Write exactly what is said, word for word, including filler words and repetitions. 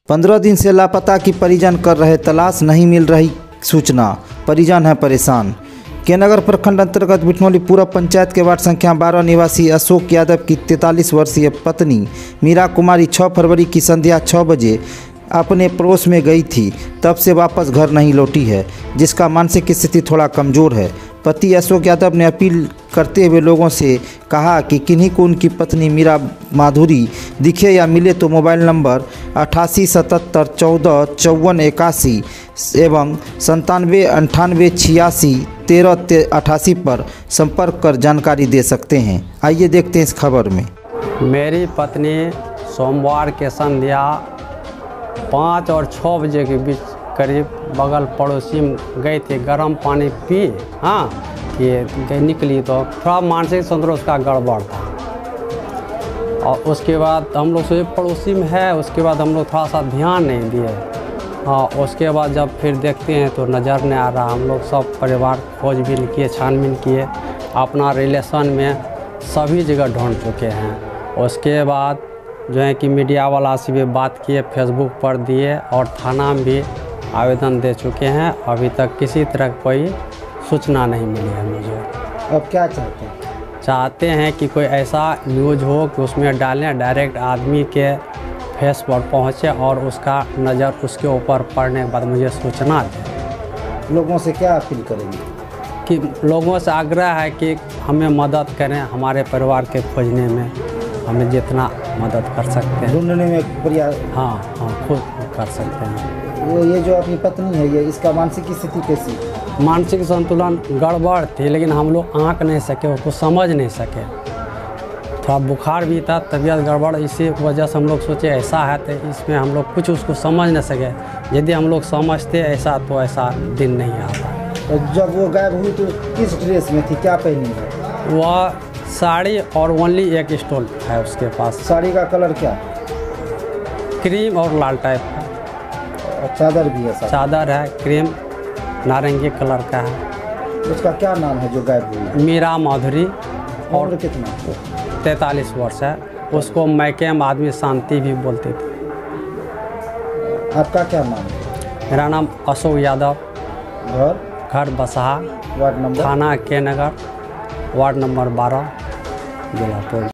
पंद्रह दिन से लापता की परिजन कर रहे तलाश, नहीं मिल रही सूचना, परिजन है परेशान। के नगर प्रखंड अंतर्गत बिठनौली पूर्व पंचायत के वार्ड संख्या बारह निवासी अशोक यादव की तैंतालीस वर्षीय पत्नी मीरा कुमारी छह फरवरी की संध्या छह बजे अपने पड़ोस में गई थी, तब से वापस घर नहीं लौटी है, जिसका मानसिक स्थिति थोड़ा कमज़ोर है। पति अशोक यादव ने अपील करते हुए लोगों से कहा कि किन्हीं को उनकी पत्नी मीरा माधुरी दिखे या मिले तो मोबाइल नंबर अट्ठासी सतहत्तर चौदह चौवन इक्यासी एवं संतानवे अंठानवे छियासी तेरह अट्ठासी पर संपर्क कर जानकारी दे सकते हैं। आइए देखते हैं इस खबर में। मेरी पत्नी सोमवार के संध्या पाँच और छः बजे के बीच करीब बगल पड़ोसी में गई थी, गर्म पानी पी हाँ कि निकली तो थोड़ा मानसिक संतुलन उसका गड़बड़ था। और उसके बाद हम लोग सोचे पड़ोसी में है, उसके बाद हम लोग थोड़ा सा ध्यान नहीं दिए। हाँ, उसके बाद जब फिर देखते हैं तो नज़र नहीं आ रहा। हम लोग सब परिवार खोजबीन किए, छानबीन किए, अपना रिलेशन में सभी जगह ढूंढ चुके हैं। उसके बाद जो है कि मीडिया वाला से भी बात किए, फेसबुक पर दिए और थाना में भी आवेदन दे चुके हैं। अभी तक किसी तरह कोई सूचना नहीं मिली है मुझे। अब क्या चाहते हैं? चाहते हैं कि कोई ऐसा न्यूज़ हो कि उसमें डालें, डायरेक्ट आदमी के फेस पर पहुँचे और उसका नज़र उसके ऊपर पड़ने के बाद मुझे सूचना दें। लोगों से क्या अपील करेंगे? कि लोगों से आग्रह है कि हमें मदद करें, हमारे परिवार के खोजने में हमें जितना मदद कर सकते हैं, ढूंढने में प्रयास। हाँ हाँ खुद कर सकते हैं। वो ये जो अपनी पत्नी है, ये इसका मानसिक स्थिति कैसी? मानसिक संतुलन गड़बड़ थी, लेकिन हम लोग आँक नहीं सके, उसको समझ नहीं सके। थोड़ा बुखार भी था, तबीयत गड़बड़, इसी वजह से हम लोग सोचे ऐसा है तो इसमें हम लोग कुछ उसको समझ नहीं सके। यदि हम लोग समझते ऐसा तो ऐसा दिन नहीं आता। तो जब वो गायब हुई तो किस ड्रेस में थी, क्या पहनी है? वह साड़ी और ओनली एक स्टोल है उसके पास। साड़ी का कलर क्या? क्रीम और लाल टाइप का। चादर भी है? चादर है क्रीम नारंगी कलर का है। उसका क्या नाम है जो गायब हुई? मीरा माधुरी। और कितना? तैंतालीस वर्ष है। उसको मैके में आदमी शांति भी बोलते थे। आपका क्या नाम है? मेरा नाम अशोक यादव। घर? घर बसहा, वार्ड नंबर? थाना के नगर, वार्ड नंबर बारह, जिला।